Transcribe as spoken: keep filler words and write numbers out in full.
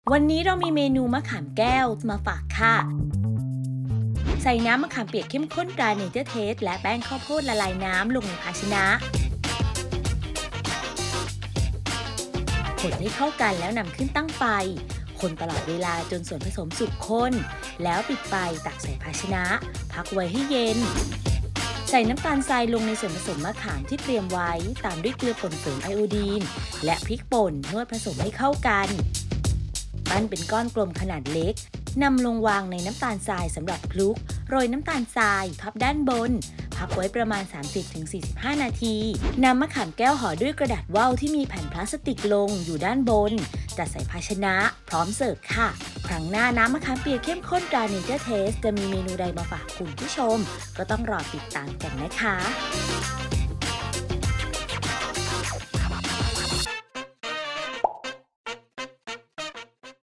วันนี้เรามีเมนูมะขามแก้วมาฝากค่ะใส่น้ำมะขามเปียกเข้มข้นตราเนเจอร์เทสและแป้งข้าวโพดละลายน้ำลงในภาชนะคนให้เข้ากันแล้วนำขึ้นตั้งไฟคนตลอดเวลาจนส่วนผสมสุกข้นแล้วปิดไฟตักใส่ภาชนะพักไว้ให้เย็นใส่น้ำตาลทรายลงในส่วนผสมมะขามที่เตรียมไว้ตามด้วยเกลือป่นเสริมไอโอดีนและพริกป่นนวดผสมให้เข้ากันปั้นเป็นก้อนกลมขนาดเล็กนำลงวางในน้ำตาลทรายสำหรับคลุกโรยน้ำตาลทรายทับด้านบนพักไว้ประมาณ สามสิบถึงสี่สิบห้า นาทีนำมะขามแก้วห่อด้วยกระดาษว่าวที่มีแผ่นพลาสติกลงอยู่ด้านบนจัดใส่ภาชนะพร้อมเสิร์ฟค่ะครั้งหน้าน้ำมะขามเปียกเข้มข้นตราเนเจอร์เทสจะมีเมนูใดมาฝากคุณผู้ชมก็ต้องรอติดตามกันนะคะ